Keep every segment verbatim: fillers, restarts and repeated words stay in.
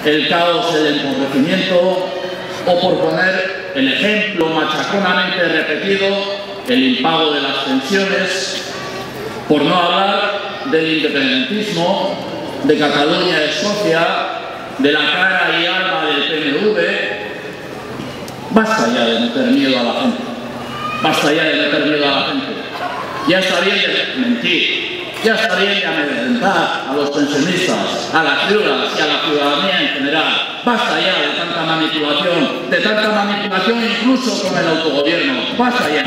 el caos, el empobrecimiento, o por poner el ejemplo machaconamente repetido, el impago de las pensiones, por no hablar del independentismo, de Cataluña, Escocia, de la cara y alma del P N V. Basta ya de meter miedo a la gente, basta ya de meter miedo a la gente. Ya está bien de mentir, ya está bien de amedrentar a los pensionistas, a las viudas y a la ciudadanía en general. Basta ya de tanta manipulación, de tanta manipulación incluso con el autogobierno. Basta ya.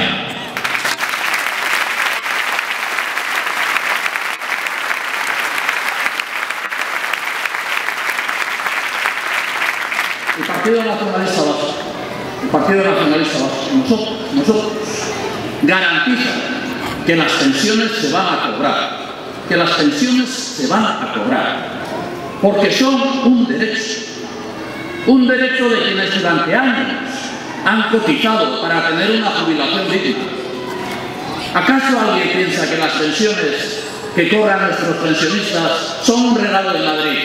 El Partido Nacionalista Vasco, el Partido Nacionalista Vasco, nosotros, nosotros, garantiza que las pensiones se van a cobrar, que las pensiones se van a cobrar, porque son un derecho, un derecho de quienes durante años han cotizado para tener una jubilación digna. ¿Acaso alguien piensa que las pensiones que cobran nuestros pensionistas son un regalo de Madrid?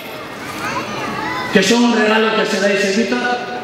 ¿Que son un regalo que se da y se quita?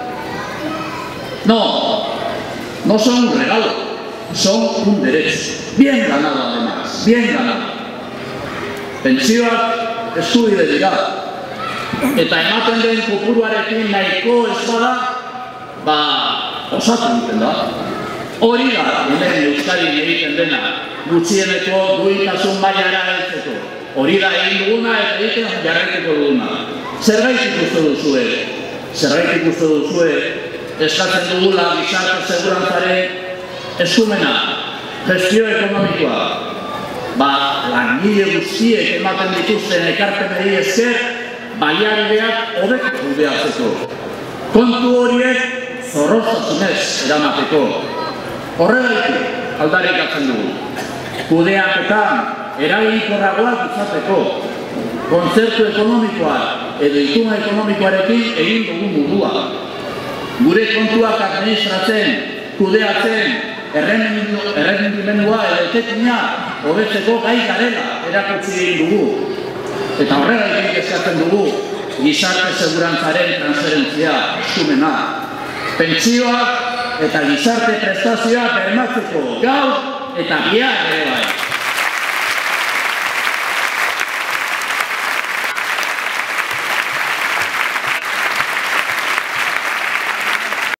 No, no son un regalo, son un derecho, bien ganado además, bien ganado. Pentsioak eskubide dira, eta ematen den kopuruarekin nahiko ez bada, ba, osatu egiten da. Hori da, hemen Euskadin egiten dena, gutxieneko duintasun mailara heltzeko. Hori da egin duguna eta egiten jarraituko duguna. Zergaitik uste duzue, zergaitik uste duzue, eskatzen dugula gizarte segurantzaren eskumena, gestio ekonomikoa. Ba, langile guztiek ematen dituzten ekarpenei esker, baliabideak hobeto kudeatzeko. Kontu horiek zorroztasunez eramateko. Horregatik aldarrikatzen dugu. Kudeaketan eraginkorragoak izateko, kontzertu ekonomikoa edo ituna ekonomikoarekin egin dugu mundua. Gure kontuak administratzen, kudeatzen, errendimendua edo etekina hobetzeko gai garela erakutsi egin dugu. Eta horregatik eskatzen dugu gizarte segurantzaren transferentzia eskumena. Pentsioak eta gizarte prestazioak bermatzeko gaur eta bihar ere bai.